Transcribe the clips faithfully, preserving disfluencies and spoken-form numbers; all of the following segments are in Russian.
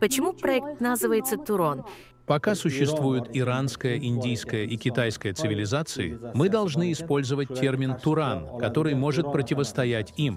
Почему проект называется Турон? Пока существуют иранская, индийская и китайская цивилизации, мы должны использовать термин «туран», который может противостоять им.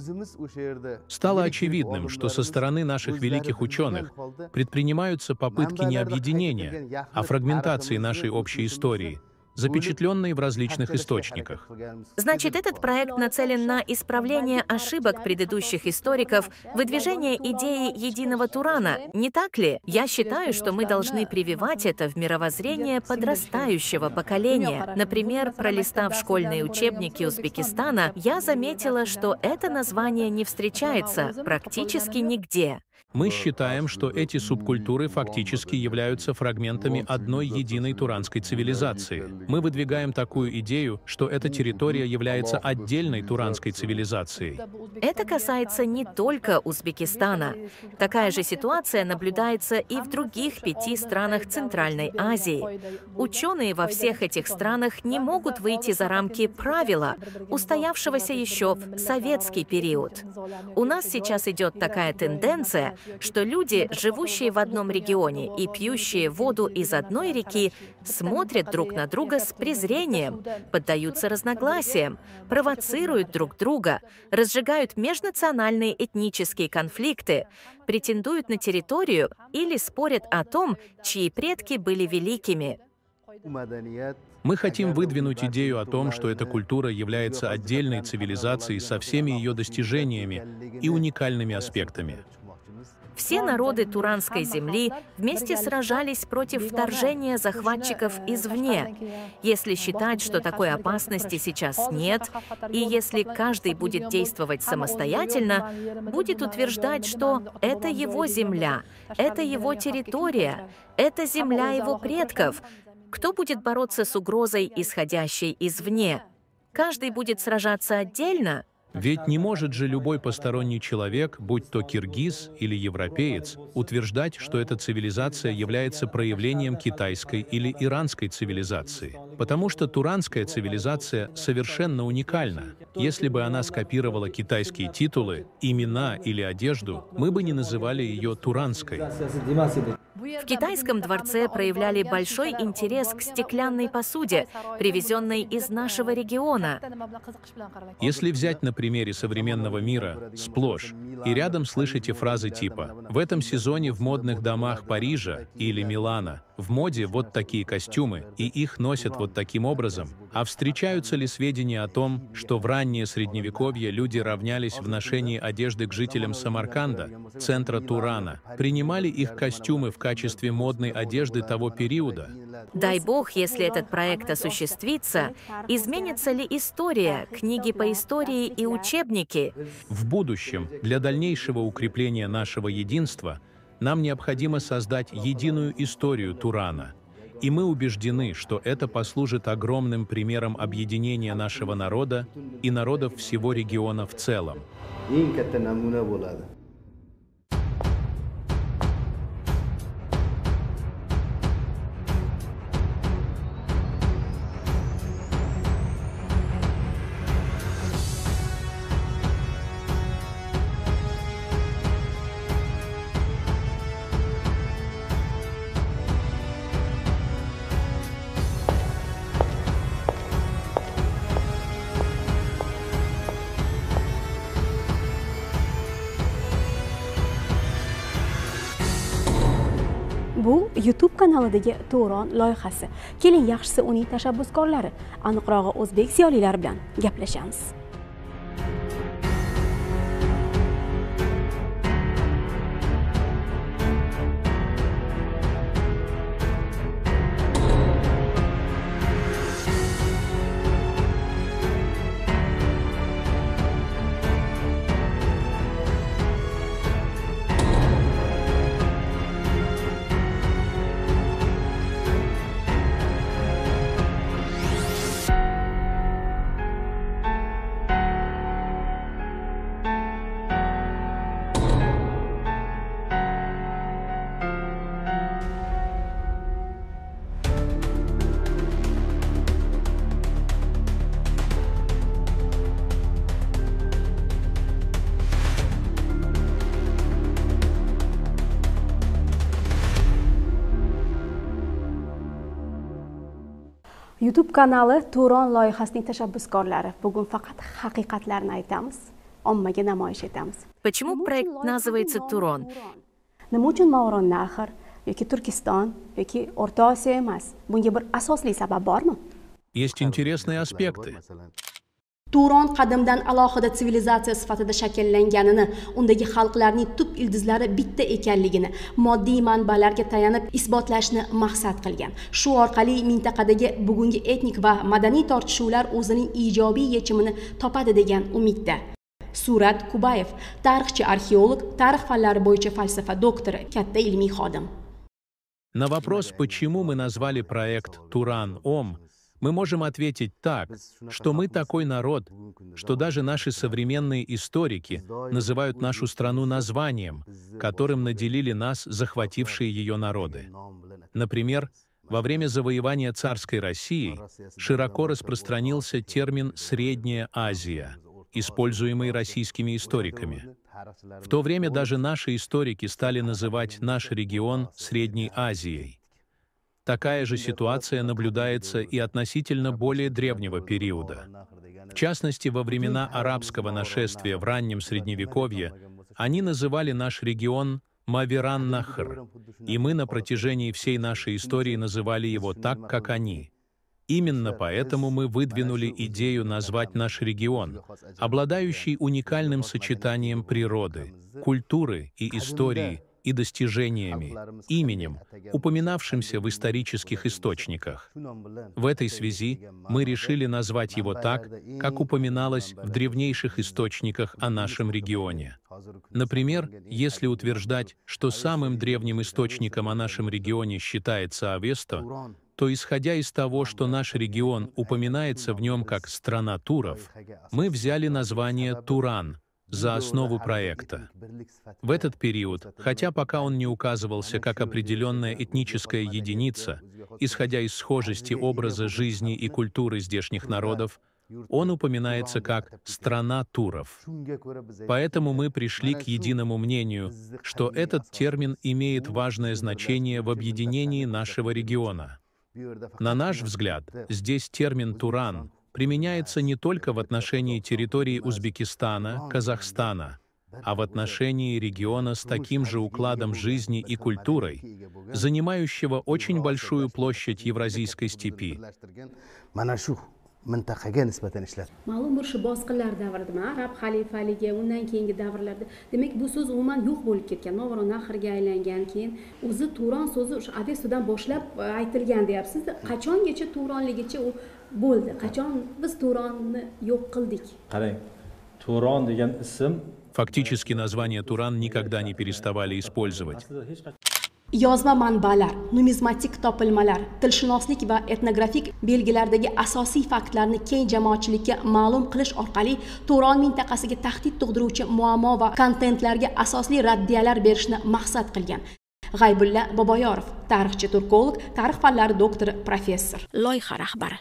Стало очевидным, что со стороны наших великих ученых предпринимаются попытки не объединения, а фрагментации нашей общей истории, запечатленные в различных источниках. Значит, этот проект нацелен на исправление ошибок предыдущих историков, выдвижение идеи единого Турана, не так ли? Я считаю, что мы должны прививать это в мировоззрение подрастающего поколения. Например, пролистав школьные учебники Узбекистана, я заметила, что это название не встречается практически нигде. Мы считаем, что эти субкультуры фактически являются фрагментами одной единой туранской цивилизации. Мы выдвигаем такую идею, что эта территория является отдельной туранской цивилизацией. Это касается не только Узбекистана. Такая же ситуация наблюдается и в других пяти странах Центральной Азии. Ученые во всех этих странах не могут выйти за рамки правила, устоявшегося еще в советский период. У нас сейчас идет такая тенденция, что люди, живущие в одном регионе и пьющие воду из одной реки, смотрят друг на друга с презрением, поддаются разногласиям, провоцируют друг друга, разжигают межнациональные этнические конфликты, претендуют на территорию или спорят о том, чьи предки были великими. Мы хотим выдвинуть идею о том, что эта культура является отдельной цивилизацией со всеми ее достижениями и уникальными аспектами. Все народы Туранской земли вместе сражались против вторжения захватчиков извне. Если считать, что такой опасности сейчас нет, и если каждый будет действовать самостоятельно, будет утверждать, что это его земля, это его территория, это земля его предков. Кто будет бороться с угрозой, исходящей извне? Каждый будет сражаться отдельно? Ведь не может же любой посторонний человек, будь то киргиз или европеец, утверждать, что эта цивилизация является проявлением китайской или иранской цивилизации. Потому что туранская цивилизация совершенно уникальна. Если бы она скопировала китайские титулы, имена или одежду, мы бы не называли ее туранской. В китайском дворце проявляли большой интерес к стеклянной посуде, привезенной из нашего региона. Если взять на примере современного мира, сплошь и рядом слышите фразы типа «В этом сезоне в модных домах Парижа или Милана в моде вот такие костюмы, и их носят вот таким образом», а встречаются ли сведения о том, что в раннее Средневековье люди равнялись в ношении одежды к жителям Самарканда, центра Турана, принимали их костюмы в качестве модной одежды того периода? Дай бог, если этот проект осуществится, изменится ли история, книги по истории и учебники? В будущем, для дальнейшего укрепления нашего единства, нам необходимо создать единую историю Турана. И мы убеждены, что это послужит огромным примером объединения нашего народа и народов всего региона в целом. Bu YouTube kanalidagi Turon loyihasi. Keling, yaxshisi uning tashabbuskorlari, aniqrog'i o'zbek ziyolilari bilan gaplashamiz. YouTube kanali Turon loyihasining tashabbuskorlari bugun faqat haqiqatlarni aytamiz, ommaga namoyish etamiz. Почему проект называется «Турон»? Nima uchun Mavronnahr yoki Turkiston yoki O'rta Osiyo emas? Bunga bir asosli sabab bormi? Есть интересные аспекты. Turon qadimdan alohida sivilizatsiya sifatida shakllanganini, undagi xalqlarning tub ildizlari bitta ekanligini moddiy manbalarga tayanib isbotlashni maqsad qilgan. Shu orqali mintaqadagi bugungi etnik va madaniy tortishuvlar o'zining ijobiy yechimini topadi degan umidda. Surat Kubayev, tarixchi arxeolog, tarix fanlari bo'yicha falsafa doktori, katta ilmiy xodim. На вопрос, почему мы назвали проект «Туран-Ом», мы можем ответить так, что мы такой народ, что даже наши современные историки называют нашу страну названием, которым наделили нас захватившие ее народы. Например, во время завоевания царской России широко распространился термин «Средняя Азия», используемый российскими историками. В то время даже наши историки стали называть наш регион Средней Азией. Такая же ситуация наблюдается и относительно более древнего периода. В частности, во времена арабского нашествия в раннем Средневековье они называли наш регион Маверан-Нахр, и мы на протяжении всей нашей истории называли его так, как они. Именно поэтому мы выдвинули идею назвать наш регион, обладающий уникальным сочетанием природы, культуры и истории, и достижениями, именем, упоминавшимся в исторических источниках. В этой связи мы решили назвать его так, как упоминалось в древнейших источниках о нашем регионе. Например, если утверждать, что самым древним источником о нашем регионе считается Авесто, то, исходя из того, что наш регион упоминается в нем как «страна туров», мы взяли название «Туран» за основу проекта. В этот период, хотя пока он не указывался как определенная этническая единица, исходя из схожести образа жизни и культуры здешних народов, он упоминается как «страна туров». Поэтому мы пришли к единому мнению, что этот термин имеет важное значение в объединении нашего региона. На наш взгляд, здесь термин «Туран» применяется не только в отношении территории Узбекистана, Казахстана, а в отношении региона с таким же укладом жизни и культурой, занимающего очень большую площадь Евразийской степи. Ma'lum bir shu bosqinlar davridami, arab xalifaligi, undan keyingi davrlarda, demak bu so'z umuman yo'q bo'lib ketgan, Mavronnahrga aylangan, keyin o'zi Turon so'zi o'sha Avestodan boshlab aytilgan deyapsiz. Qachongacha Turonligicha u bo'ldi? Qachon biz Turonni yo'q qildik? Qarang, Turon degan ism Фактически название Туран никогда не переставали использовать. Yozma manbalar, numizmatik topilmalar, tilshunoslik va etnografik belgilardagi asosiy faktlarni keng jamoatchilikka ma'lum qilish orqali Turon mintaqasiga tahdid tug'diruvchi muammo va kontentlarga asosli raddiyalar berishni maqsad qilgan. G'aybulla Boboyorov, tarixchi turkolog, tarix fanlari doktori, professor, loyiha rahbari.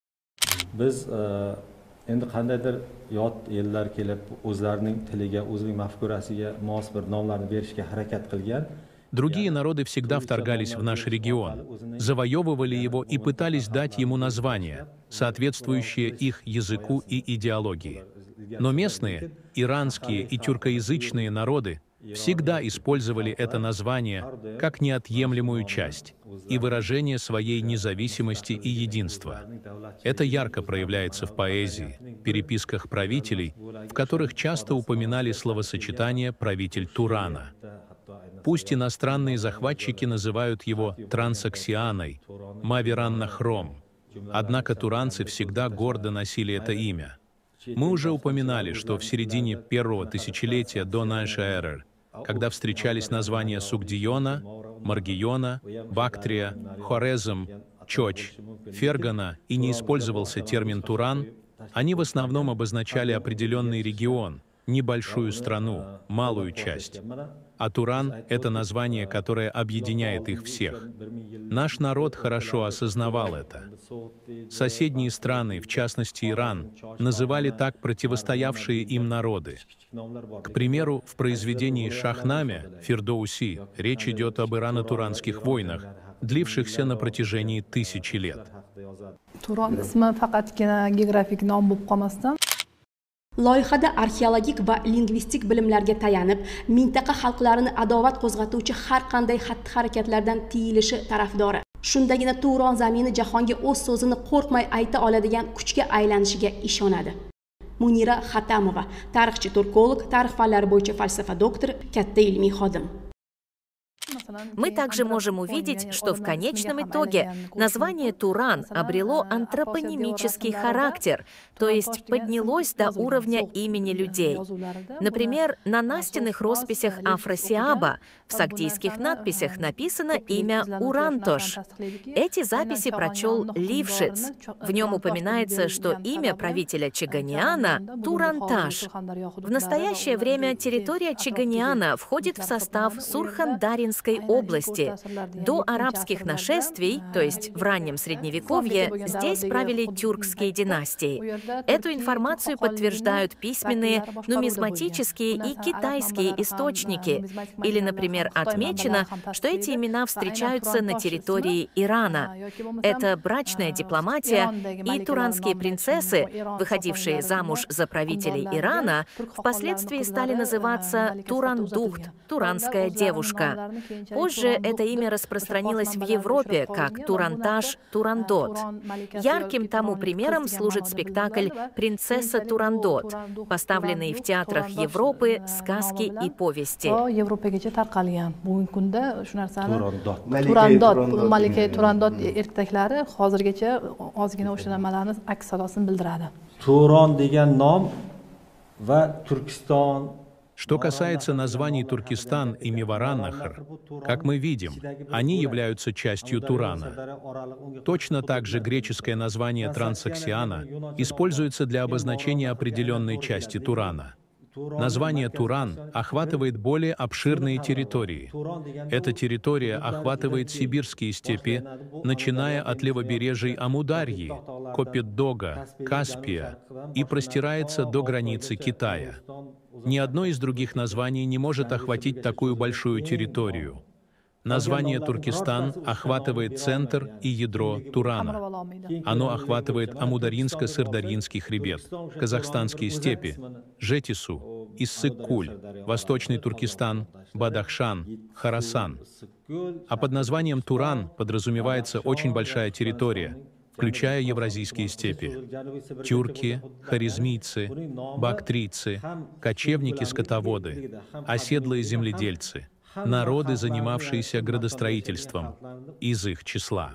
Biz endi qandaydir yot ellar kelib o'zlarining tiliga, o'zining mafkurasiga mos bir nomlarni berishga harakat qilgan. Другие народы всегда вторгались в наш регион, завоевывали его и пытались дать ему название, соответствующее их языку и идеологии. Но местные, иранские и тюркоязычные народы всегда использовали это название как неотъемлемую часть и выражение своей независимости и единства. Это ярко проявляется в поэзии, переписках правителей, в которых часто упоминали словосочетание «правитель Турана». Пусть иностранные захватчики называют его Трансоксианой, Маверан-Нахром, однако туранцы всегда гордо носили это имя. Мы уже упоминали, что в середине первого тысячелетия до нашей эры, когда встречались названия Сугдиона, Маргиона, Бактрия, Хорезм, Чоч, Фергана и не использовался термин «Туран», они в основном обозначали определенный регион, небольшую страну, малую часть. А Туран — это название, которое объединяет их всех. Наш народ хорошо осознавал это. Соседние страны, в частности Иран, называли так противостоявшие им народы. К примеру, в произведении Шахнаме Фирдоуси речь идет об ирано-туранских войнах, длившихся на протяжении тысячи лет. Turon ismi faqatgina geografik nom bo'lib qolmasdan Loyihada arxeologik va lingvistik bilimlarga tayanib, mintaqa xalqlarini adovat qo'zg'atuvchi har qanday xatti-harakatlardan tiyilishi tarafdori. Shundagina Turon zamini jahonga o'z so'zini qo'rqmay ayta oladigan kuchga aylanishiga ishonadi. Munira Xatamova, tarixchi turkolog, tarix fanlari bo'yicha falsafa doktori, katta ilmiy xodim. Мы также можем увидеть, что в конечном итоге название Туран обрело антропонимический характер, то есть поднялось до уровня имени людей. Например, на настенных росписях Афросиаба в сагдийских надписях написано имя Урантош. Эти записи прочел Лившиц. В нем упоминается, что имя правителя Чаганиана — Туранташ. В настоящее время территория Чаганиана входит в состав Сурхандаринской области. До арабских нашествий, то есть в раннем Средневековье, здесь правили тюркские династии. Эту информацию подтверждают письменные, нумизматические и китайские источники. Или, например, отмечено, что эти имена встречаются на территории Ирана. Это брачная дипломатия, и туранские принцессы, выходившие замуж за правителей Ирана, впоследствии стали называться Турандухт, туранская девушка. Позже это имя распространилось в Европе как Туранташ, Турандот. Ярким тому примером служит спектакль «Принцесса Турандот», поставленный в театрах Европы сказки и повести. Turandot, malika Turandot ertaklari hozirgacha ozgina o'sha nimalarni aks sadosini bildiradi. Turon degan nom va Turkiston. Что касается названий Туркестан и Мевараннахр, как мы видим, они являются частью Турана. Точно так же греческое название Трансаксиана используется для обозначения определенной части Турана. Название Туран охватывает более обширные территории. Эта территория охватывает сибирские степи, начиная от левобережий Амударьи, Копетдога, Каспия и простирается до границы Китая. Ни одно из других названий не может охватить такую большую территорию. Название Туркестан охватывает центр и ядро Турана. Оно охватывает Амударинско-Сырдарьинский хребет, казахстанские степи, Жетису, Иссык-Куль, Восточный Туркестан, Бадахшан, Хорасан. А под названием Туран подразумевается очень большая территория, включая евразийские степи. Тюрки, хорезмийцы, бактрийцы, кочевники-скотоводы, оседлые земледельцы, народы, занимавшиеся градостроительством, из их числа.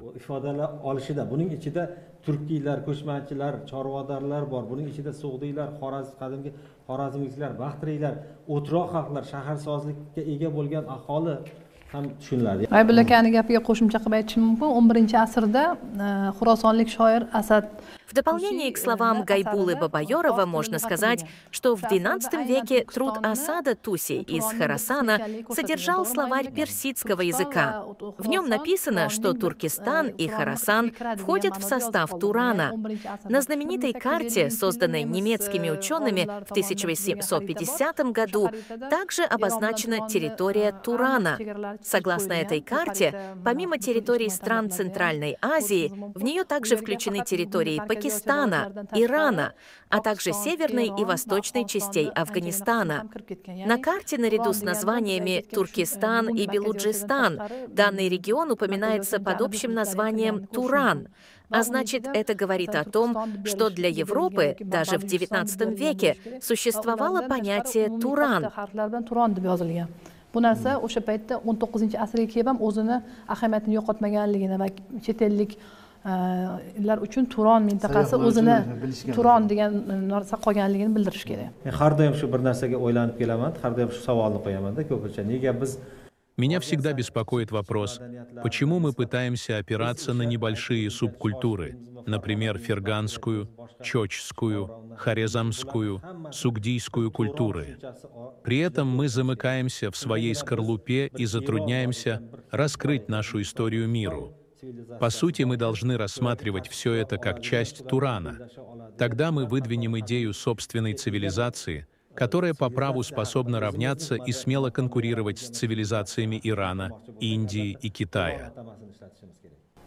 Turkiylar, ko'chmanchilar, chorvadarlar bor. Buning ichida So'g'diylar, Xorazm, qadimgi Xorazmliklar, Baxtriylar, o'troq xalqlar, shaharsozlikka ega bo'lgan aholi ham tushuniladi. G'aybulla akani gapiga qo'shimcha qilib aytishim mumkin. o'n birinchi asrda xurosonlik shoir Asad. В дополнение к словам Гайбулы Бабайорова можно сказать, что в двенадцатом веке труд Асада Туси из Хорасана содержал словарь персидского языка. В нем написано, что Туркестан и Хорасан входят в состав Турана. На знаменитой карте, созданной немецкими учеными в тысяча восемьсот пятидесятом году, также обозначена территория Турана. Согласно этой карте, помимо территорий стран Центральной Азии, в нее также включены территории Пакистана, Ирана, а также северной и восточной частей Афганистана. На карте наряду с названиями Туркестан и Белуджистан данный регион упоминается под общим названием Туран. А значит, это говорит о том, что для Европы даже в девятнадцатом веке существовало понятие Туран. Bu narsa o'sha paytda o'n to'qqizinchi asrga kelib ham o'zini ahamiyatini yo'qotmaganligini va chet elliklar uchun Turon mintaqasi o'zini Turon degan narsa qolganligini bildirish kerak. Men har doim shu bir narsaga o'ylanib kelaman, har doim shu savolni qo'yaman-da ko'pincha. Nega biz Меня всегда беспокоит вопрос, почему мы пытаемся опираться на небольшие субкультуры, например, ферганскую, чочскую, хорезмскую, сугдийскую культуры. При этом мы замыкаемся в своей скорлупе и затрудняемся раскрыть нашу историю миру. По сути, мы должны рассматривать все это как часть Турана. Тогда мы выдвинем идею собственной цивилизации, которая по праву способна равняться и смело конкурировать с цивилизациями Ирана, Индии и Китая.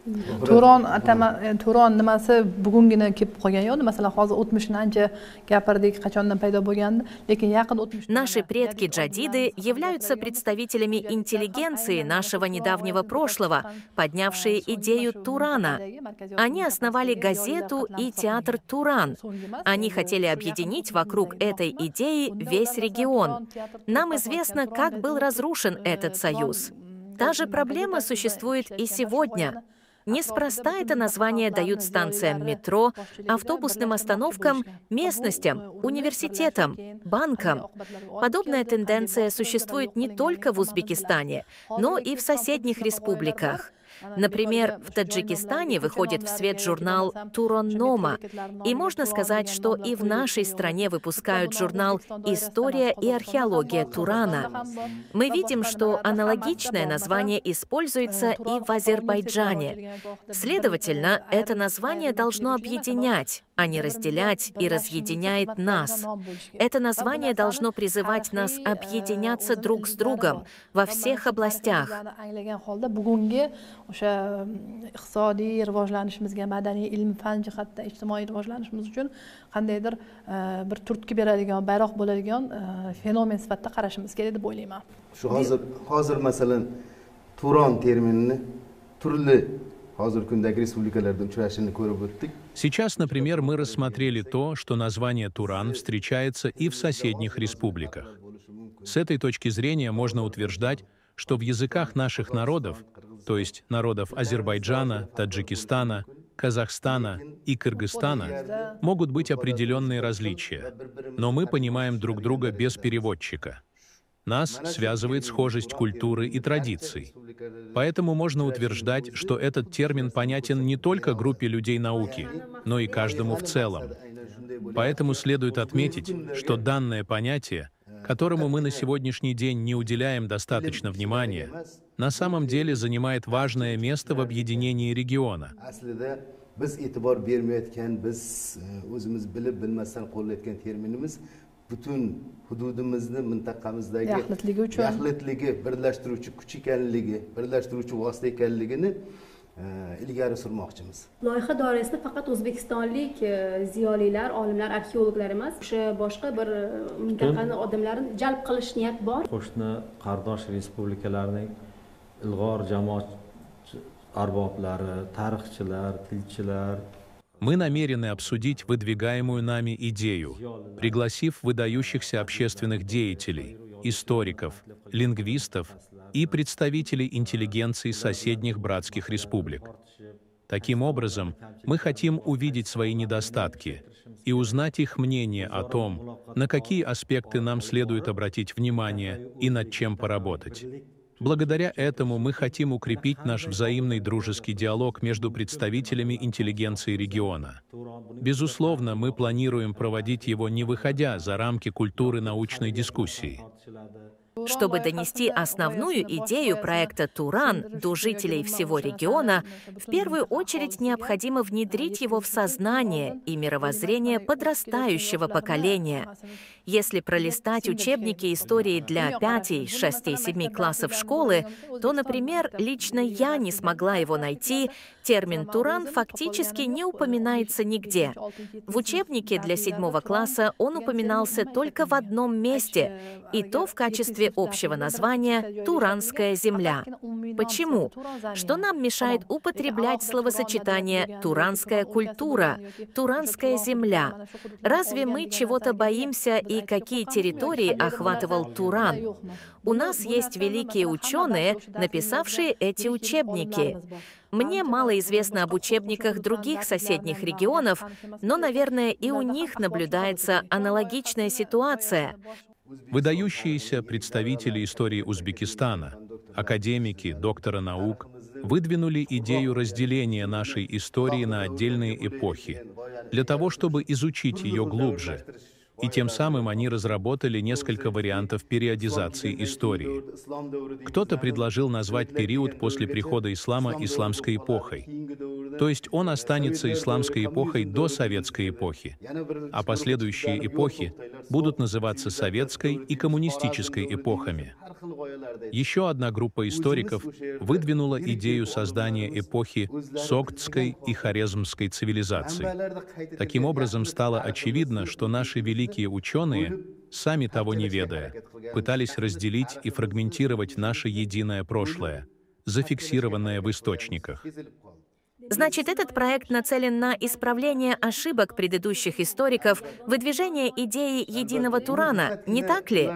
Turon atama Turon nimasi bugungina kelib qolgan yo'q. Masalan, hozir o'tmishni ancha gapirdik, qachondan paydo bo'lgandi, lekin yaqin o'tmish. Наши предки джадиды являются представителями интеллигенции нашего недавнего прошлого, поднявшие идею Турана. Они основали газету и театр Туран. Они хотели объединить вокруг этой идеи весь регион. Нам известно, как был разрушен этот союз. Та же проблема существует и сегодня. Неспроста это название дают станциям метро, автобусным остановкам, местностям, университетам, банкам. Подобная тенденция существует не только в Узбекистане, но и в соседних республиках. Например, в Таджикистане выходит в свет журнал «Туроннома», и можно сказать, что и в нашей стране выпускают журнал «История и археология Турана». Мы видим, что аналогичное название используется и в Азербайджане. Следовательно, это название должно объединять, а не разделять и разъединяет нас. Это название должно призывать нас объединяться друг с другом во всех областях. O'sha iqtisodiy rivojlanishimizga, madaniy, ilm, fan jihatda ijtimoiy rivojlanishimiz uchun qandaydir bir turtki beradigan, bayroq bo'ladigan fenomen sifatida qarashimiz kerak deb o'ylayman. Shu hozir hozir masalan Turon terminini turli hozirgi kundagi respublikalarda uchrashini ko'rib o'tdik. Сейчас, например, мы рассмотрели то, что название Туран встречается и в соседних республиках. С этой точки зрения можно утверждать, что в языках наших народов, то есть народов Азербайджана, Таджикистана, Казахстана и Кыргызстана, могут быть определенные различия, но мы понимаем друг друга без переводчика. Нас связывает схожесть культуры и традиций. Поэтому можно утверждать, что этот термин понятен не только группе людей науки, но и каждому в целом. Поэтому следует отметить, что данное понятие, которому мы на сегодняшний день не уделяем достаточно внимания, на самом деле занимает важное место в объединении региона. Butun hududimizni, mintaqamizdagi yaxlitligi, birlashtiruvchi kuch ekanligi, birlashtiruvchi vosita ekanligini ilgari surmoqchimiz. Loyiha doirasida faqat o'zbekistonlik ziyolilar, olimlar, arxeologlar emas, o'sha boshqa bir mintaqani odamlarini jalb qilish niyat bor. Qo'shni qardosh respublikalarning ilg'or jamoat arboblari, tarixchilar, tilchilar. Мы намерены обсудить выдвигаемую нами идею, пригласив выдающихся общественных деятелей, историков, лингвистов и представителей интеллигенции соседних братских республик. Таким образом, мы хотим увидеть свои недостатки и узнать их мнение о том, на какие аспекты нам следует обратить внимание и над чем поработать. Благодаря этому мы хотим укрепить наш взаимный дружеский диалог между представителями интеллигенции региона. Безусловно, мы планируем проводить его, не выходя за рамки культуры научной дискуссии. Чтобы донести основную идею проекта «Туран» до жителей всего региона, в первую очередь необходимо внедрить его в сознание и мировоззрение подрастающего поколения. Если пролистать учебники истории для пяти, шести, семи классов школы, то, например, лично я не смогла его найти, термин «Туран» фактически не упоминается нигде. В учебнике для седьмого класса он упоминался только в одном месте, и то в качестве общего названия «Туранская земля». Почему? Что нам мешает употреблять словосочетание «туранская культура», «туранская земля»? Разве мы чего-то боимся и какие территории охватывал Туран? У нас есть великие ученые, написавшие эти учебники. Мне мало известно об учебниках других соседних регионов, но, наверное, и у них наблюдается аналогичная ситуация. Выдающиеся представители истории Узбекистана, академики, докторы наук, выдвинули идею разделения нашей истории на отдельные эпохи, для того, чтобы изучить ее глубже. И тем самым они разработали несколько вариантов периодизации истории. Кто-то предложил назвать период после прихода ислама исламской эпохой. То есть он останется исламской эпохой до советской эпохи, а последующие эпохи будут называться советской и коммунистической эпохами. Еще одна группа историков выдвинула идею создания эпохи Согдской и Хорезмской цивилизаций. Таким образом, стало очевидно, что наши великие ученые, сами того не ведая, пытались разделить и фрагментировать наше единое прошлое, зафиксированное в источниках. Значит, этот проект нацелен на исправление ошибок предыдущих историков, выдвижение идеи единого Турана, не так ли?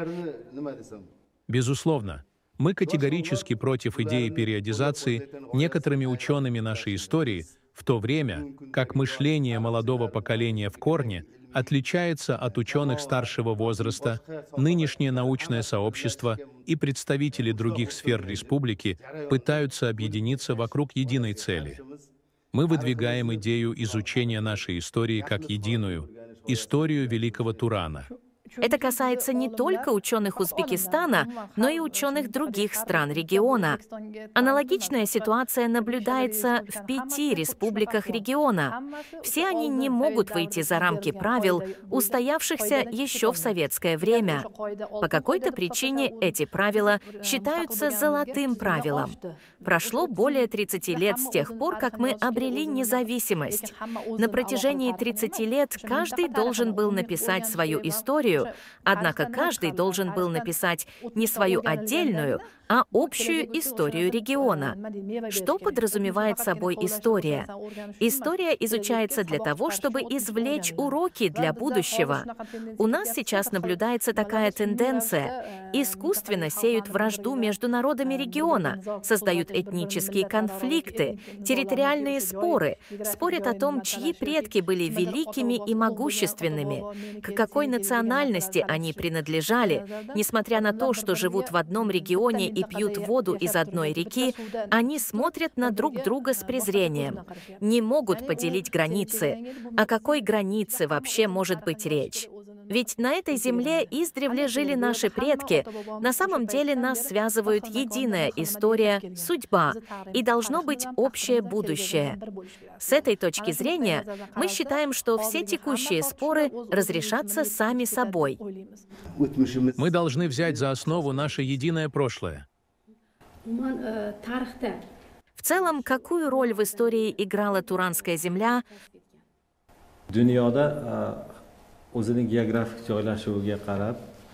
Безусловно. Мы категорически против идеи периодизации некоторыми учеными нашей истории, в то время как мышление молодого поколения в корне отличается от ученых старшего возраста, нынешнее научное сообщество и представители других сфер республики пытаются объединиться вокруг единой цели. Мы выдвигаем идею изучения нашей истории как единую, историю Великого Турана. Это касается не только ученых Узбекистана, но и ученых других стран региона. Аналогичная ситуация наблюдается в пяти республиках региона. Все они не могут выйти за рамки правил, устоявшихся еще в советское время. По какой-то причине эти правила считаются золотым правилом. Прошло более тридцати лет с тех пор, как мы обрели независимость. На протяжении тридцати лет каждый должен был написать свою историю, однако каждый должен был написать не свою отдельную, а общую историю региона. Что подразумевает собой история? История изучается для того, чтобы извлечь уроки для будущего. У нас сейчас наблюдается такая тенденция. Искусственно сеют вражду между народами региона, создают этнические конфликты, территориальные споры, спорят о том, чьи предки были великими и могущественными, к какой национальности они принадлежали. Несмотря на то, что живут в одном регионе и пьют воду из одной реки, они смотрят на друг друга с презрением. Не могут поделить границы. О какой границе вообще может быть речь? Ведь на этой земле издревле жили наши предки. На самом деле нас связывают единая история, судьба, и должно быть общее будущее. С этой точки зрения мы считаем, что все текущие споры разрешатся сами собой. Мы должны взять за основу наше единое прошлое. В целом, какую роль в истории играла Туранская земля? Dunyoda o'zining geografik joylashuviga qarab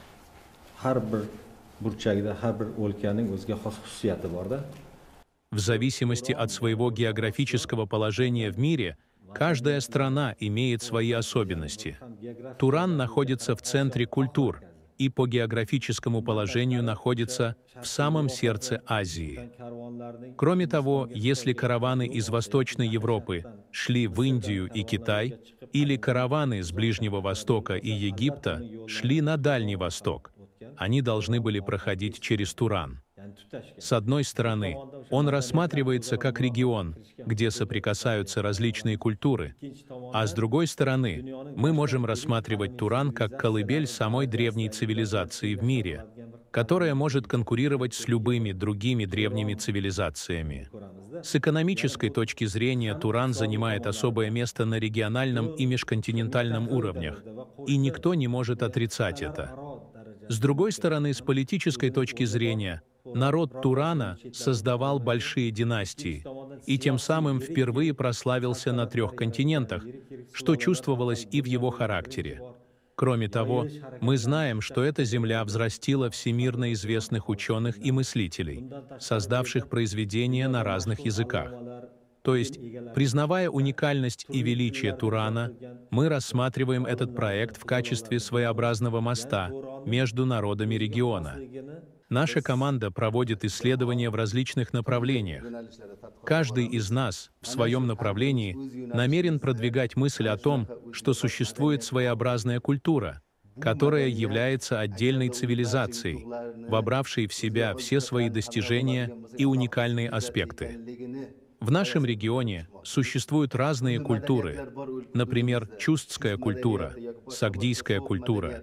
har bir burchagida har bir o'lkaning o'ziga xos xususiyati bor-da. В зависимости от своего географического положения в мире, каждая страна имеет свои особенности. Туран находится в центре культур и по географическому положению находится в самом сердце Азии. Кроме того, если караваны из Восточной Европы шли в Индию и Китай, или караваны с Ближнего Востока и Египта шли на Дальний Восток, они должны были проходить через Туран. С одной стороны, он рассматривается как регион, где соприкасаются различные культуры, а с другой стороны, мы можем рассматривать Туран как колыбель самой древней цивилизации в мире, которая может конкурировать с любыми другими древними цивилизациями. С экономической точки зрения Туран занимает особое место на региональном и межконтинентальном уровнях, и никто не может отрицать это. С другой стороны, с политической точки зрения, народ Турана создавал большие династии и тем самым впервые прославился на трех континентах, что чувствовалось и в его характере. Кроме того, мы знаем, что эта земля взрастила всемирно известных ученых и мыслителей, создавших произведения на разных языках. То есть, признавая уникальность и величие Турана, мы рассматриваем этот проект в качестве своеобразного моста между народами региона. Наша команда проводит исследования в различных направлениях. Каждый из нас в своем направлении намерен продвигать мысль о том, что существует своеобразная культура, которая является отдельной цивилизацией, вобравшей в себя все свои достижения и уникальные аспекты. В нашем регионе существуют разные культуры, например, чустская культура, сагдийская культура,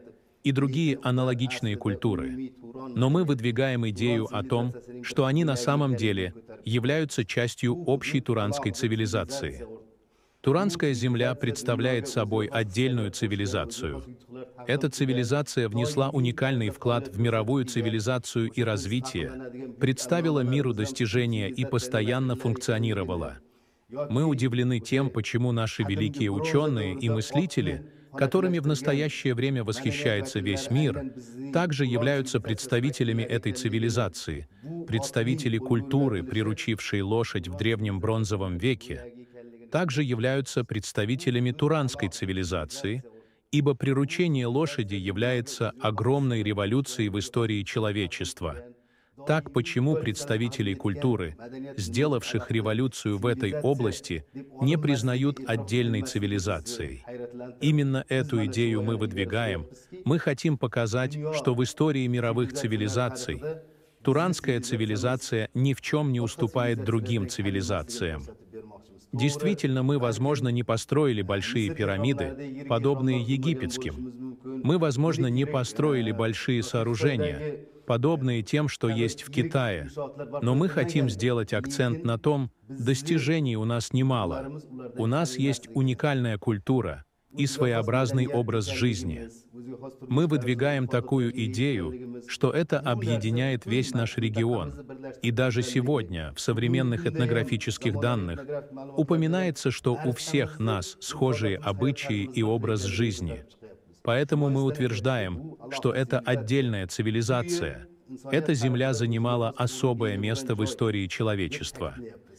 и другие аналогичные культуры. Но мы выдвигаем идею о том, что они на самом деле являются частью общей туранской цивилизации. Туранская земля представляет собой отдельную цивилизацию. Эта цивилизация внесла уникальный вклад в мировую цивилизацию и развитие, представила миру достижения и постоянно функционировала. Мы удивлены тем, почему наши великие ученые и мыслители, которыми в настоящее время восхищается весь мир, также являются представителями этой цивилизации, представители культуры, приручившей лошадь в древнем бронзовом веке, также являются представителями туранской цивилизации, ибо приручение лошади является огромной революцией в истории человечества. Так почему представителей культуры, сделавших революцию в этой области, не признают отдельной цивилизацией? Именно эту идею мы выдвигаем. Мы хотим показать, что в истории мировых цивилизаций туранская цивилизация ни в чем не уступает другим цивилизациям. Действительно, мы, возможно, не построили большие пирамиды, подобные египетским. Мы, возможно, не построили большие сооружения, подобные тем, что есть в Китае. Но мы хотим сделать акцент на том, достижений у нас немало. У нас есть уникальная культура и своеобразный образ жизни. Мы выдвигаем такую идею, что это объединяет весь наш регион. И даже сегодня, в современных этнографических данных, упоминается, что у всех нас схожие обычаи и образ жизни. Поэтому мы утверждаем, что это отдельная цивилизация. Эта земля занимала особое место в истории человечества.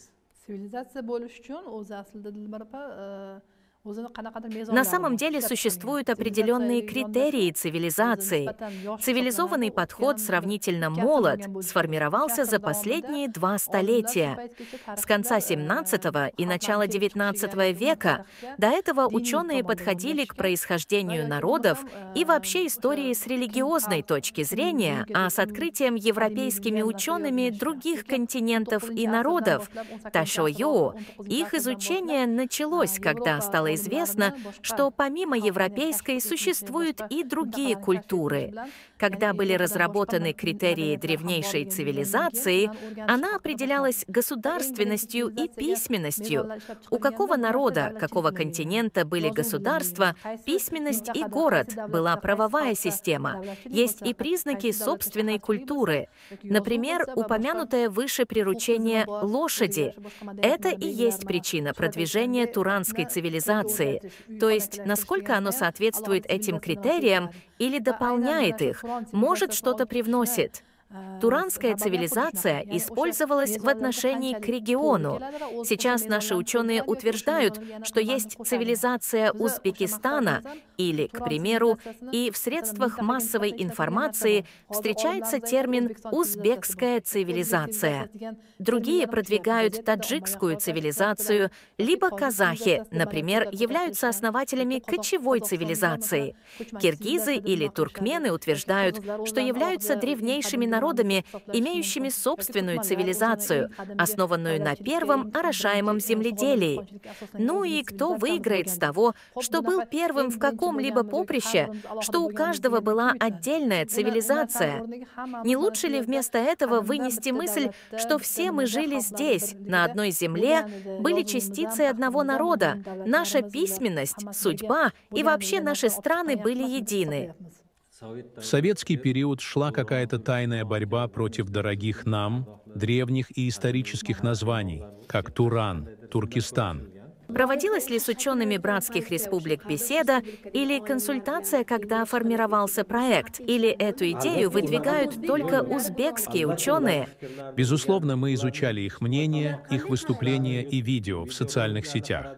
На самом деле существуют определенные критерии цивилизации. Цивилизованный подход сравнительно молод, сформировался за последние два столетия. С конца семнадцатого и начала девятнадцатого века до этого ученые подходили к происхождению народов и вообще истории с религиозной точки зрения, а с открытием европейскими учеными других континентов и народов, Ташойоу, их изучение началось, когда стало известно, что помимо европейской существуют и другие культуры. Когда были разработаны критерии древнейшей цивилизации, она определялась государственностью и письменностью. У какого народа, какого континента были государства, письменность и город, была правовая система. Есть и признаки собственной культуры. Например, упомянутое выше приручение лошади. Это и есть причина продвижения туранской цивилизации. То есть, насколько оно соответствует этим критериям или дополняет их, может, что-то привносит. Туранская цивилизация использовалась в отношении к региону. Сейчас наши ученые утверждают, что есть цивилизация Узбекистана, или, к примеру, и в средствах массовой информации встречается термин «узбекская цивилизация». Другие продвигают таджикскую цивилизацию, либо казахи, например, являются основателями кочевой цивилизации. Киргизы или туркмены утверждают, что являются древнейшими народами, имеющими собственную цивилизацию, основанную на первом орошаемом земледелии. Ну и кто выиграет с того, что был первым в каком-либо поприще, что у каждого была отдельная цивилизация? Не лучше ли вместо этого вынести мысль, что все мы жили здесь, на одной земле, были частицей одного народа, наша письменность, судьба и вообще наши страны были едины? В советский период шла какая-то тайная борьба против дорогих нам, древних и исторических названий, как Туран, Туркестан. Проводилась ли с учеными братских республик беседа или консультация, когда формировался проект? Или эту идею выдвигают только узбекские ученые? Безусловно, мы изучали их мнение, их выступления и видео в социальных сетях.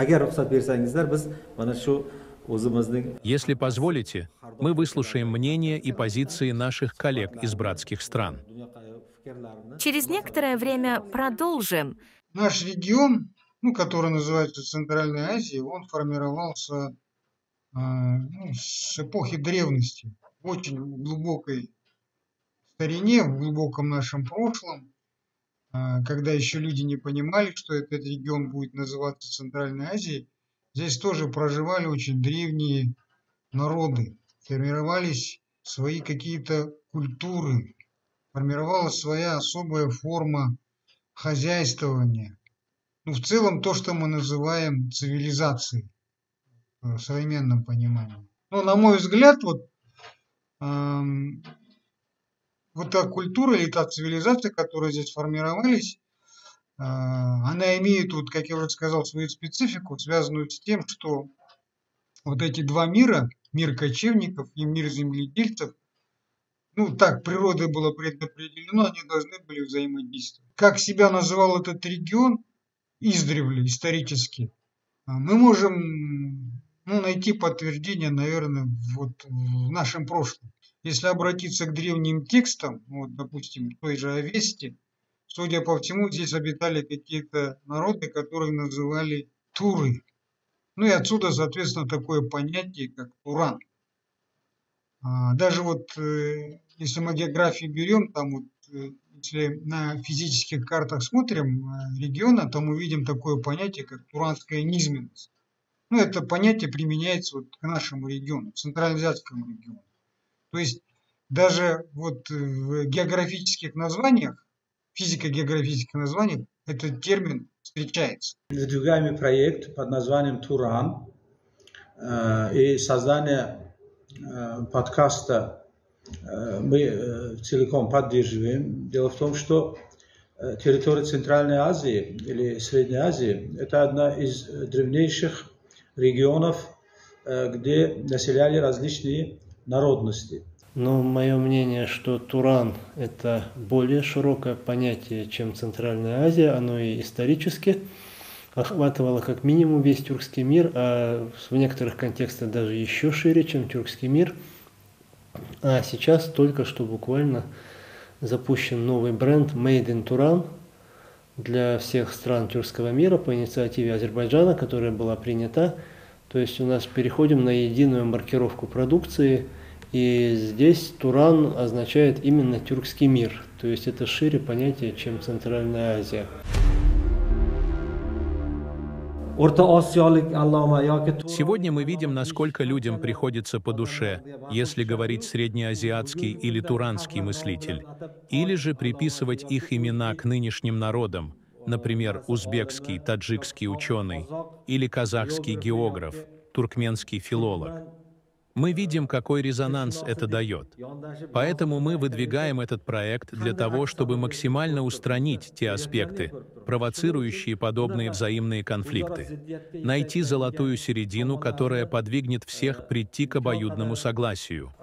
Если позволите, мы выслушаем мнения и позиции наших коллег из братских стран. Через некоторое время продолжим. Наш регион, ну, который называется Центральной Азией, он формировался э, ну, с эпохи древности, в очень глубокой старине, в глубоком нашем прошлом, э, когда еще люди не понимали, что этот регион будет называться Центральной Азией. Здесь тоже проживали очень древние народы. формировались свои какие-то культуры, формировалась своя особая форма хозяйствования. Ну, в целом то, что мы называем цивилизацией в современном понимании. Ну, на мой взгляд, вот, эм, вот та культура или та цивилизация, которая здесь формировались, э, она имеет, вот, как я уже сказал, свою специфику, связанную с тем, что вот эти два мира, мир кочевников и мир земледельцев, ну, так природой было предопределено, они должны были взаимодействовать. Как себя называл этот регион издревле, исторически, мы можем, ну, найти подтверждение, наверное, вот в нашем прошлом. Если обратиться к древним текстам, вот, допустим, той же Авесте, судя по всему, здесь обитали какие-то народы, которые называли туры. Ну и отсюда, соответственно, такое понятие, как Туран. Даже вот, если мы географию берем, там вот, если на физических картах смотрим региона, то мы видим такое понятие, как туранская низменность. Ну, это понятие применяется вот к нашему региону, центральноазиатскому региону. То есть даже вот в географических названиях, физико-географических названиях, этот термин встречается. Выдвигаемый проект под названием «Туран» и создание подкаста мы целиком поддерживаем. Дело в том, что территория Центральной Азии или Средней Азии – это одна из древнейших регионов, где населяли различные народности. Но мое мнение, что Туран – это более широкое понятие, чем Центральная Азия. Оно и исторически охватывало как минимум весь тюркский мир, а в некоторых контекстах даже еще шире, чем тюркский мир. А сейчас только что буквально запущен новый бренд Made in Turan для всех стран тюркского мира по инициативе Азербайджана, которая была принята. То есть у нас переходим на единую маркировку продукции, и здесь Туран означает именно тюркский мир. То есть это шире понятие, чем Центральная Азия. Сегодня мы видим, насколько людям приходится по душе, если говорить среднеазиатский или туранский мыслитель, или же приписывать их имена к нынешним народам, например, узбекский, таджикский ученый, или казахский географ, туркменский филолог. Мы видим, какой резонанс это дает. Поэтому мы выдвигаем этот проект для того, чтобы максимально устранить те аспекты, провоцирующие подобные взаимные конфликты. Найти золотую середину, которая подвигнет всех прийти к обоюдному согласию.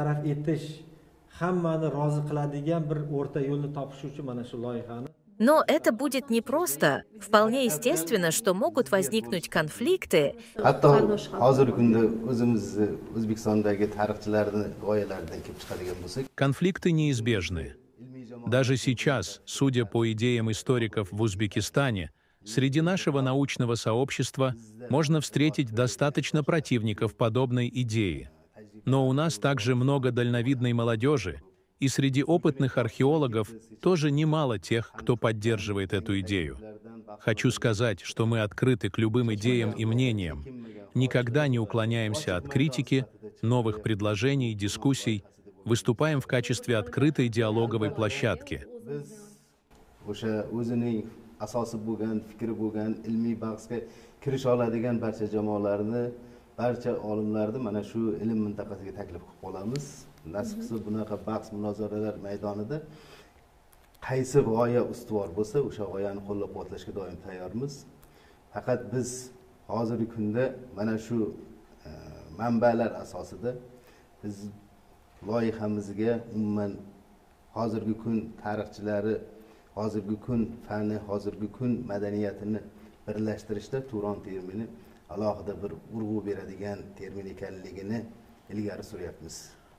Но это будет непросто. Вполне естественно, что могут возникнуть конфликты. Конфликты неизбежны. Даже сейчас, судя по идеям историков в Узбекистане, среди нашего научного сообщества можно встретить достаточно противников подобной идеи. Но у нас также много дальновидной молодежи, и среди опытных археологов тоже немало тех, кто поддерживает эту идею. Хочу сказать, что мы открыты к любым идеям и мнениям, никогда не уклоняемся от критики, новых предложений, дискуссий, выступаем в качестве открытой диалоговой площадки. Nasib qilsa bunaqa bahs munozaralar maydonida qaysi g'oya ustuvor bo'lsa, o'sha g'oyani qo'llab-quvvatlashga doim tayyormiz. Faqat biz hozirgi kunda mana shu manbalar asosida biz loyihamizga umuman hozirgi kun tarixchilari, hozirgi kun fani, hozirgi kun madaniyatini birlashtirishda Turan termini alohida bir urg'u beradigan termin ekanligini ilgari suryapmiz.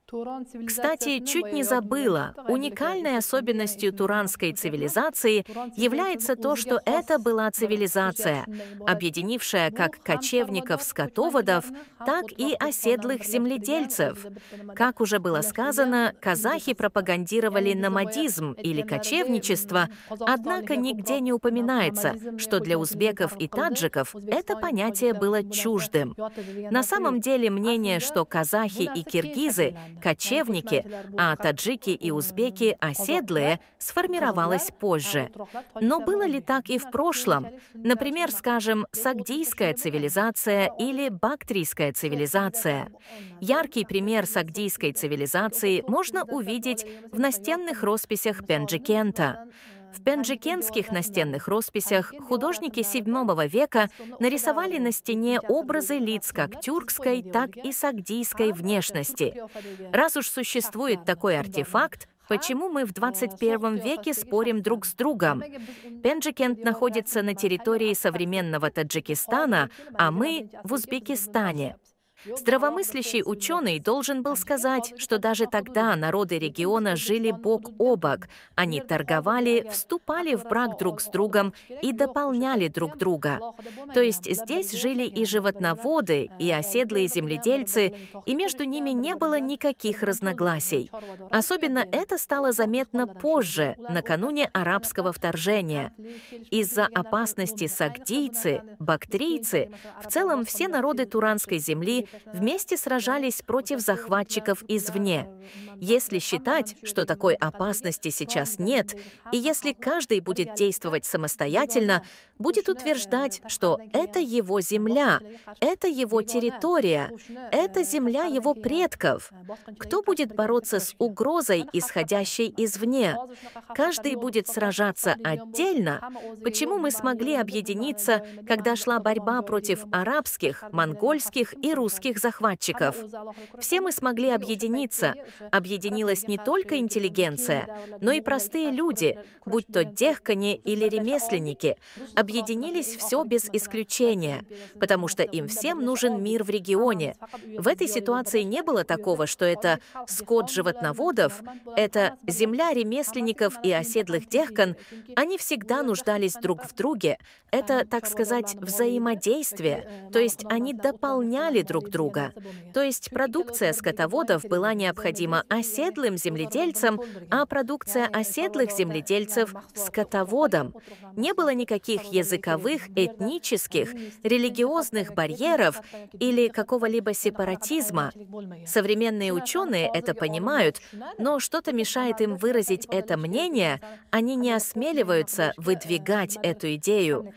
Кстати, чуть не забыла, уникальной особенностью туранской цивилизации является то, что это была цивилизация, объединившая как кочевников-скотоводов, так и оседлых земледельцев. Как уже было сказано, казахи пропагандировали номадизм или кочевничество, однако нигде не упоминается, что для узбеков и таджиков это понятие было чуждым. На самом деле мнение, что казахи и киргизы – кочевники, а таджики и узбеки – оседлые, сформировалось позже. Но было ли так и в прошлом? Например, скажем, сагдийская цивилизация или бактрийская цивилизация. Яркий пример сагдийской цивилизации можно увидеть в настенных росписях Пенджикента. В пенджикентских настенных росписях художники седьмого века нарисовали на стене образы лиц как тюркской, так и сагдийской внешности. Раз уж существует такой артефакт, почему мы в двадцать первом веке спорим друг с другом? Пенджикент находится на территории современного Таджикистана, а мы в Узбекистане. Здравомыслящий ученый должен был сказать, что даже тогда народы региона жили бок о бок. Они торговали, вступали в брак друг с другом и дополняли друг друга. То есть здесь жили и животноводы, и оседлые земледельцы, и между ними не было никаких разногласий. Особенно это стало заметно позже, накануне арабского вторжения. Из-за опасности сагдийцы, бактрийцы, в целом все народы Туранской земли вместе сражались против захватчиков извне. Если считать, что такой опасности сейчас нет, и если каждый будет действовать самостоятельно, будет утверждать, что это его земля, это его территория, это земля его предков. Кто будет бороться с угрозой, исходящей извне? Каждый будет сражаться отдельно. Почему мы смогли объединиться, когда шла борьба против арабских, монгольских и русских захватчиков? Все мы смогли объединиться. Объединилась не только интеллигенция, но и простые люди, будь то дехкани или ремесленники. Объединились все без исключения, потому что им всем нужен мир в регионе. В этой ситуации не было такого, что это скот животноводов, это земля ремесленников и оседлых дехкан. Они всегда нуждались друг в друге. Это, так сказать, взаимодействие, то есть они дополняли друг друга. То есть продукция скотоводов была необходима оседлым земледельцам, а продукция оседлых земледельцев – скотоводам. Не было никаких языковых, этнических, религиозных барьеров или какого-либо сепаратизма. Современные ученые это понимают, но что-то мешает им выразить это мнение, они не осмеливаются выдвигать эту идею.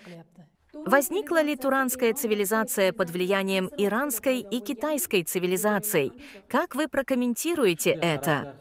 Возникла ли туранская цивилизация под влиянием иранской и китайской цивилизаций? Как вы прокомментируете это?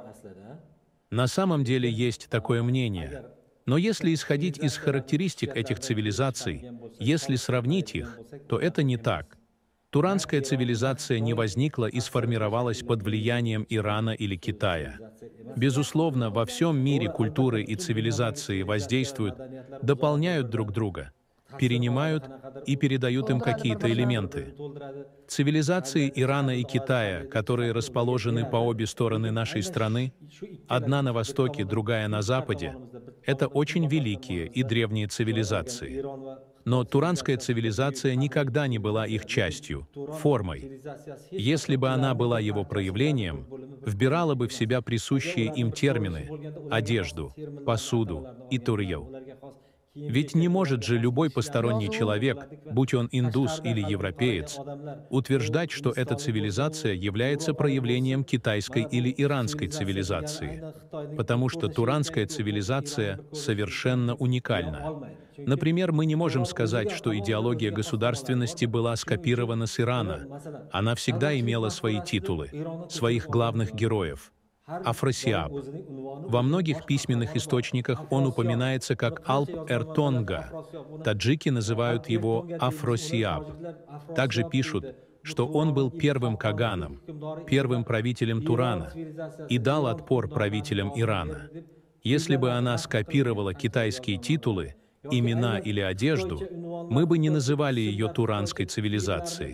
На самом деле есть такое мнение. Но если исходить из характеристик этих цивилизаций, если сравнить их, то это не так. Туранская цивилизация не возникла и сформировалась под влиянием Ирана или Китая. Безусловно, во всем мире культуры и цивилизации воздействуют, дополняют друг друга, перенимают и передают им какие-то элементы. Цивилизации Ирана и Китая, которые расположены по обе стороны нашей страны, одна на востоке, другая на западе, это очень великие и древние цивилизации. Но туранская цивилизация никогда не была их частью, формой. Если бы она была его проявлением, вбирала бы в себя присущие им термины, одежду, посуду и турьев. Ведь не может же любой посторонний человек, будь он индус или европеец, утверждать, что эта цивилизация является проявлением китайской или иранской цивилизации, потому что туранская цивилизация совершенно уникальна. Например, мы не можем сказать, что идеология государственности была скопирована с Ирана. Она всегда имела свои титулы, своих главных героев. Афросиаб. Во многих письменных источниках он упоминается как Алп-эр-Тонга. Таджики называют его Афросиаб. Также пишут, что он был первым каганом, первым правителем Турана и дал отпор правителям Ирана. Если бы она скопировала китайские титулы, имена или одежду, мы бы не называли ее туранской цивилизацией.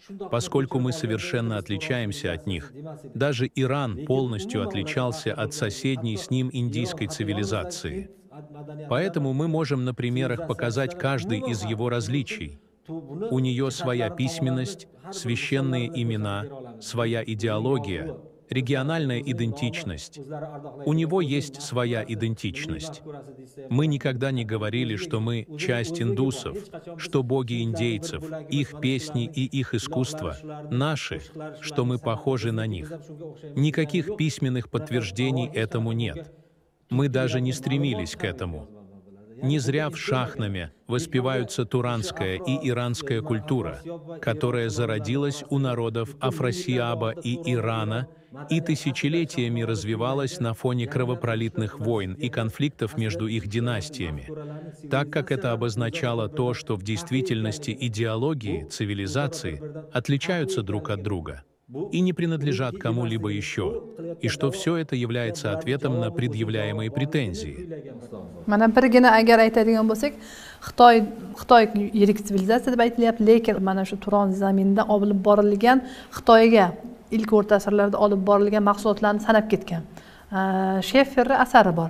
поскольку мы совершенно отличаемся от них. Даже Иран полностью отличался от соседней с ним индийской цивилизации. Поэтому мы можем на примерах показать каждый из его различий. У нее своя письменность, священные имена, своя идеология, региональная идентичность. У него есть своя идентичность. Мы никогда не говорили, что мы часть индусов, что боги индейцев, их песни и их искусство наши, что мы похожи на них. Никаких письменных подтверждений этому нет. Мы даже не стремились к этому. Не зря в Шахнаме воспеваются туранская и иранская культура, которая зародилась у народов Афросиаба и Ирана и тысячелетиями развивалась на фоне кровопролитных войн и конфликтов между их династиями, так как это обозначало то, что в действительности идеологии, цивилизации отличаются друг от друга и не принадлежат кому-либо еще, и что все это является ответом на предъявляемые претензии. Mana birgina agar aytadigan bo'lsak, Xitoy Xitoy yirik sivilizatsiya deb aytilyapti, lekin mana shu Turon zaminidan olib borilgan Xitoyga ilk o'rta asrlarda olib borilgan mahsulotlarni sanab ketgan. Shefferning asari bor.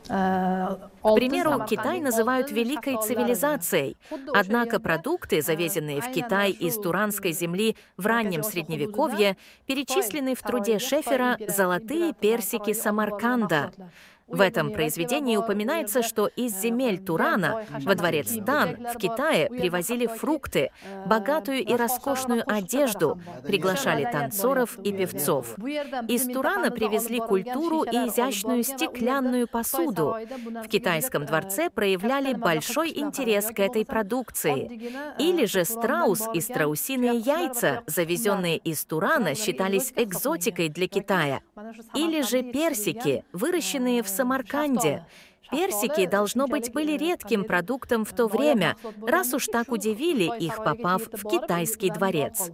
К примеру, Китай называют великой цивилизацией, однако продукты, завезенные в Китай из Туранской земли в раннем Средневековье, перечислены в труде Шеффера «Золотые персики Самарканда». В этом произведении упоминается, что из земель Турана во дворец Тан в Китае привозили фрукты, богатую и роскошную одежду, приглашали танцоров и певцов. Из Турана привезли культуру и изящную стеклянную посуду. В китайском дворце проявляли большой интерес к этой продукции. Или же страус и страусиные яйца, завезенные из Турана, считались экзотикой для Китая. Или же персики, выращенные в Самарканде. Персики, должно быть, были редким продуктом в то время, раз уж так удивили их, попав в китайский дворец.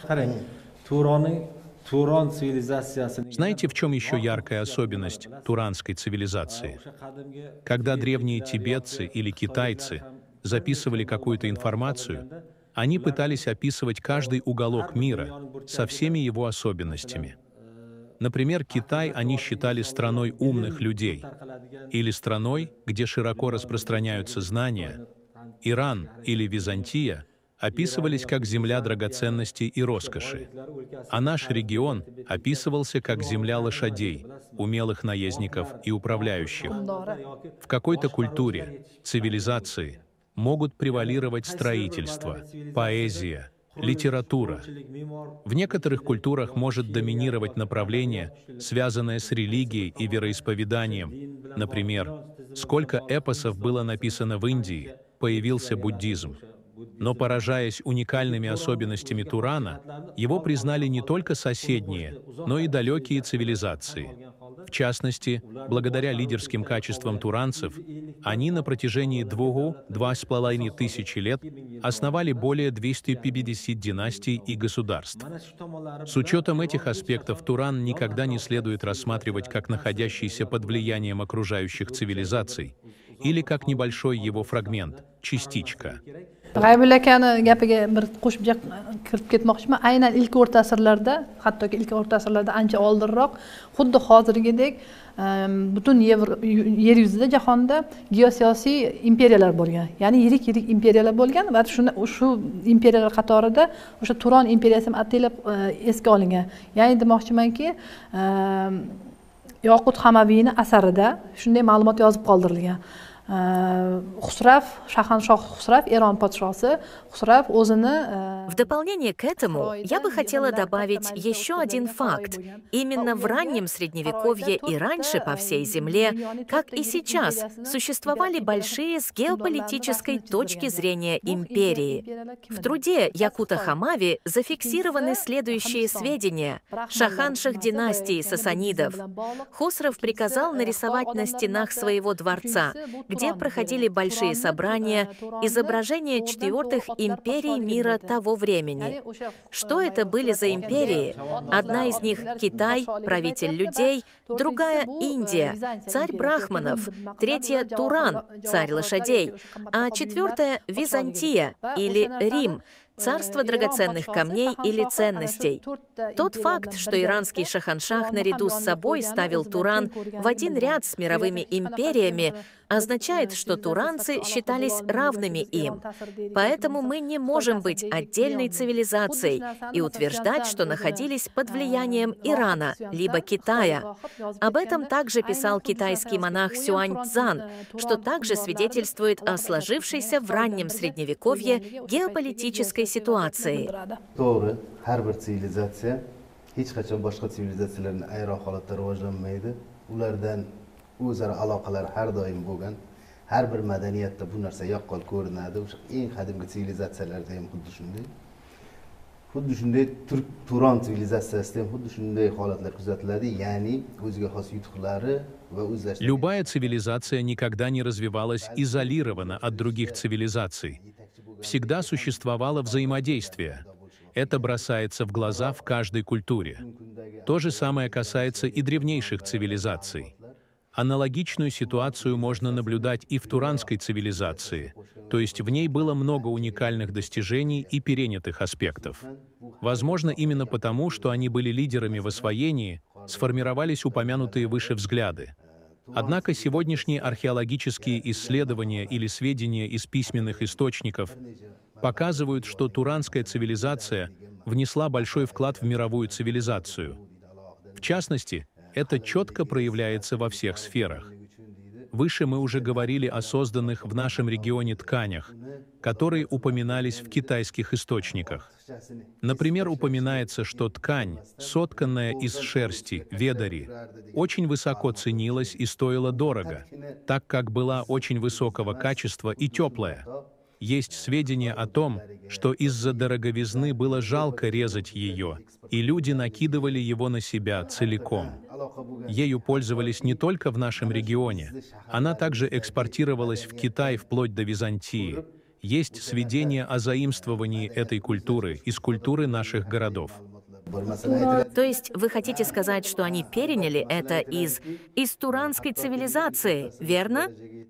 Знаете, в чем еще яркая особенность туранской цивилизации? Когда древние тибетцы или китайцы записывали какую-то информацию, они пытались описывать каждый уголок мира со всеми его особенностями. Например, Китай они считали страной умных людей или страной, где широко распространяются знания. Иран или Византия описывались как земля драгоценностей и роскоши, а наш регион описывался как земля лошадей, умелых наездников и управляющих. В какой-то культуре, цивилизации могут превалировать строительство, поэзия, литература. В некоторых культурах может доминировать направление, связанное с религией и вероисповеданием. Например, сколько эпосов было написано в Индии, появился буддизм. Но, поражаясь уникальными особенностями Турана, его признали не только соседние, но и далекие цивилизации. В частности, благодаря лидерским качествам туранцев, они на протяжении двух-двух с половиной тысячи лет основали более двухсот пятидесяти династий и государств. С учетом этих аспектов Туран никогда не следует рассматривать как находящийся под влиянием окружающих цивилизаций или как небольшой его фрагмент, частичка. G'aybull akani gapiga bir qo'shib kirib ketmoqchiman. Aynan ilk o'rta asrlarda, hattoki ilk o'rta asrlarda ancha oldinroq, xuddi hozirgidek butun yer yuzida jahonda geosiyosiy imperiyalar bo'lgan. Ya'ni yirik-yirik imperiyalar bo'lgan va shuni shu imperiyalar qatorida o'sha Turon imperiyasi ham atalib esga olingan. Ya'ni demoqchimanki, Yoqut Hamaviyning asarida shunday ma'lumot yozib qoldirilgan. Хусрав, Шаханшох Хусрав, Иран подшосы, Хусрав озыны. В дополнение к этому я бы хотела добавить еще один факт. Именно в раннем Средневековье и раньше по всей земле, как и сейчас, существовали большие с геополитической точки зрения империи. В труде Якута Хамави зафиксированы следующие сведения. Шаханших династии сасанидов. Хусров приказал нарисовать на стенах своего дворца, где проходили большие собрания, изображения четвертых империй мира того времени. Что это были за империи? Одна из них — Китай, правитель людей, другая — Индия, царь брахманов, третья — Туран, царь лошадей, а четвертая — Византия или Рим, царство драгоценных камней или ценностей. Тот факт, что иранский шаханшах наряду с собой ставил Туран в один ряд с мировыми империями, означает, что туранцы считались равными им. Поэтому мы не можем быть отдельной цивилизацией и утверждать, что находились под влиянием Ирана, либо Китая. Об этом также писал китайский монах Сюань Цзан, что также свидетельствует о сложившейся в раннем Средневековье геополитической ситуации. To'g'ri, har bir sivilizatsiya hech qachon boshqa sivilizatsiyalardan ayro holatda rivojlanmaydi. Ulardan o'zaro aloqalar har doim bo'lgan. Har bir madaniyatda bu narsa yaqqol ko'rinadi. O'sha eng qadimgi sivilizatsiyalarda ham xuddi shunday. Xuddi shunday Turk Turon sivilizatsiyasida ham xuddi shunday holatlar kuzatiladi, ya'ni o'ziga xos yutuqlari va o'zlashtirgan. Любая цивилизация никогда не развивалась изолированно от других цивилизаций. Всегда существовало взаимодействие. Это бросается в глаза в каждой культуре. То же самое касается и древнейших цивилизаций. Аналогичную ситуацию можно наблюдать и в туранской цивилизации, то есть в ней было много уникальных достижений и перенятых аспектов. Возможно, именно потому, что они были лидерами в освоении, сформировались упомянутые выше взгляды. Однако сегодняшние археологические исследования или сведения из письменных источников показывают, что туранская цивилизация внесла большой вклад в мировую цивилизацию. В частности, это четко проявляется во всех сферах. Выше мы уже говорили о созданных в нашем регионе тканях, которые упоминались в китайских источниках. Например, упоминается, что ткань, сотканная из шерсти, ведари, очень высоко ценилась и стоила дорого, так как была очень высокого качества и теплая. Есть сведения о том, что из-за дороговизны было жалко резать ее, и люди накидывали его на себя целиком. Ею пользовались не только в нашем регионе, она также экспортировалась в Китай вплоть до Византии. Есть сведения о заимствовании этой культуры из культуры наших городов. То есть вы хотите сказать, что они переняли это из, из туранской цивилизации, верно?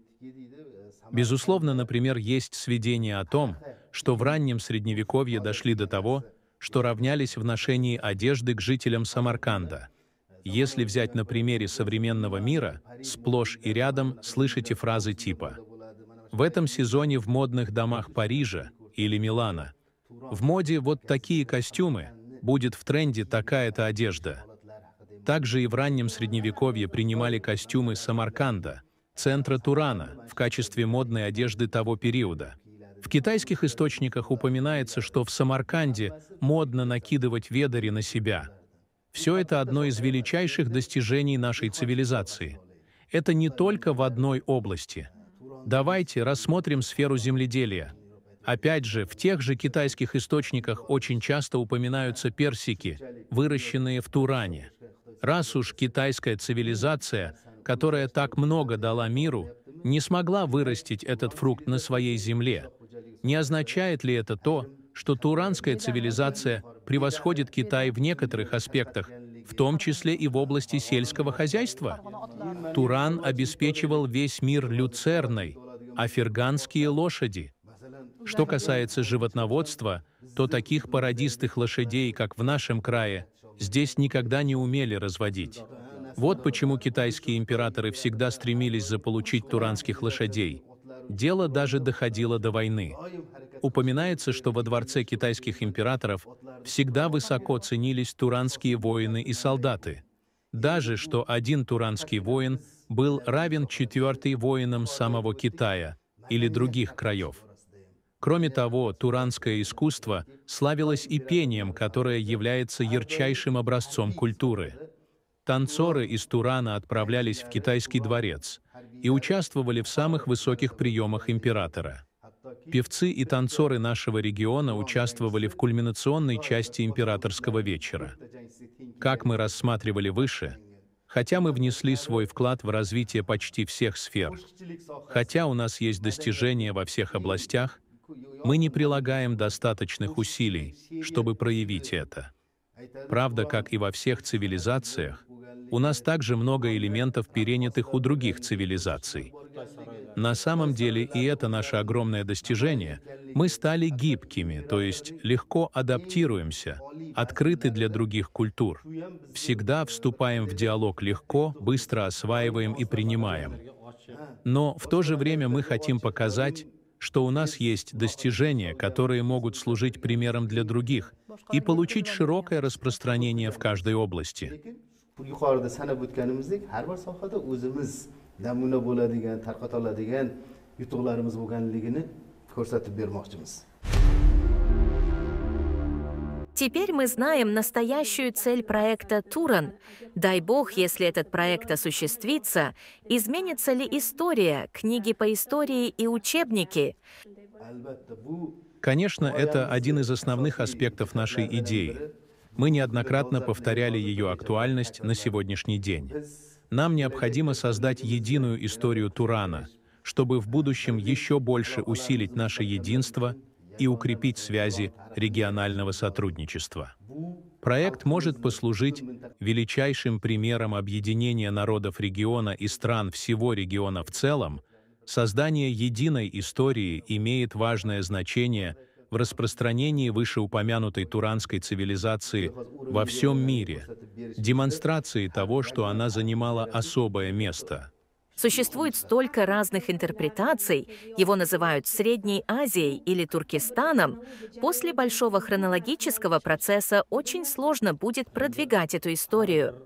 Безусловно, например, есть сведения о том, что в раннем Средневековье дошли до того, что равнялись в ношении одежды к жителям Самарканда. Если взять на примере современного мира, сплошь и рядом слышите фразы типа «В этом сезоне в модных домах Парижа или Милана в моде вот такие костюмы, будет в тренде такая-то одежда». Также и в раннем Средневековье принимали костюмы Самарканда, центра Турана, в качестве модной одежды того периода. В китайских источниках упоминается, что в Самарканде модно накидывать ведари на себя. Все это одно из величайших достижений нашей цивилизации. Это не только в одной области. Давайте рассмотрим сферу земледелия. Опять же, в тех же китайских источниках очень часто упоминаются персики, выращенные в Туране. Раз уж китайская цивилизация, которая так много дала миру, не смогла вырастить этот фрукт на своей земле, не означает ли это то, что туранская цивилизация превосходит Китай в некоторых аспектах, в том числе и в области сельского хозяйства? Туран обеспечивал весь мир люцерной, а ферганские лошади. Что касается животноводства, то таких породистых лошадей, как в нашем крае, здесь никогда не умели разводить. Вот почему китайские императоры всегда стремились заполучить туранских лошадей. Дело даже доходило до войны. Упоминается, что во дворце китайских императоров всегда высоко ценились туранские воины и солдаты. Даже что один туранский воин был равен четвертой воинам самого Китая или других краев. Кроме того, туранское искусство славилось и пением, которое является ярчайшим образцом культуры. Танцоры из Турана отправлялись в китайский дворец и участвовали в самых высоких приемах императора. Певцы и танцоры нашего региона участвовали в кульминационной части императорского вечера. Как мы рассматривали выше, хотя мы внесли свой вклад в развитие почти всех сфер, хотя у нас есть достижения во всех областях, мы не прилагаем достаточных усилий, чтобы проявить это. Правда, как и во всех цивилизациях, у нас также много элементов, перенятых у других цивилизаций. На самом деле, и это наше огромное достижение, мы стали гибкими, то есть легко адаптируемся, открыты для других культур. Всегда вступаем в диалог легко, быстро осваиваем и принимаем. Но в то же время мы хотим показать, что у нас есть достижения, которые могут служить примером для других, и получить широкое распространение в каждой области. namuna bo'ladigan, tarqata oladigan yutuqlarimiz bo'lganligini ko'rsatib bermoqchimiz. Теперь мы знаем настоящую цель проекта «Туран». Дай бог, если этот проект осуществится, изменится ли история, книги по истории и учебники? Конечно, это один из основных аспектов нашей идеи. Мы неоднократно повторяли ее актуальность на сегодняшний день. Нам необходимо создать единую историю Турана, чтобы в будущем еще больше усилить наше единство и укрепить связи регионального сотрудничества. Проект может послужить величайшим примером объединения народов региона и стран всего региона в целом. Создание единой истории имеет важное значение в распространении вышеупомянутой туранской цивилизации во всем мире, демонстрацией того, что она занимала особое место. Существует столько разных интерпретаций, его называют Средней Азией или Туркестаном. После большого хронологического процесса очень сложно будет продвигать эту историю.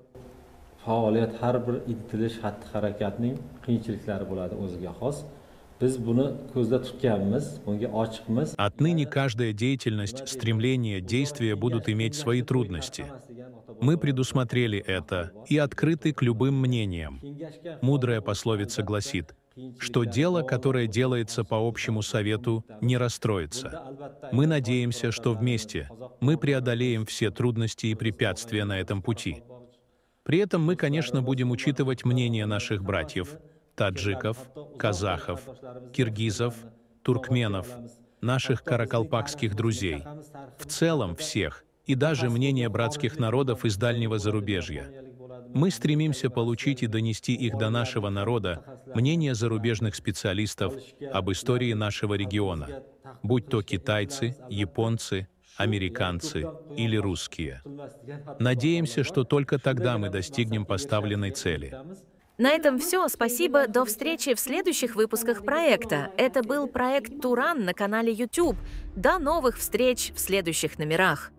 Отныне каждая деятельность, стремление, действия будут иметь свои трудности. Мы предусмотрели это и открыты к любым мнениям. Мудрая пословица гласит, что дело, которое делается по общему совету, не расстроится. Мы надеемся, что вместе мы преодолеем все трудности и препятствия на этом пути. При этом мы, конечно, будем учитывать мнение наших братьев, таджиков, казахов, киргизов, туркменов, наших каракалпакских друзей, в целом всех, и даже мнение братских народов из дальнего зарубежья. Мы стремимся получить и донести их до нашего народа, мнение зарубежных специалистов об истории нашего региона, будь то китайцы, японцы, американцы или русские. Надеемся, что только тогда мы достигнем поставленной цели. На этом все. Спасибо. До встречи в следующих выпусках проекта. Это был проект «Туран» на канале YouTube. До новых встреч в следующих номерах.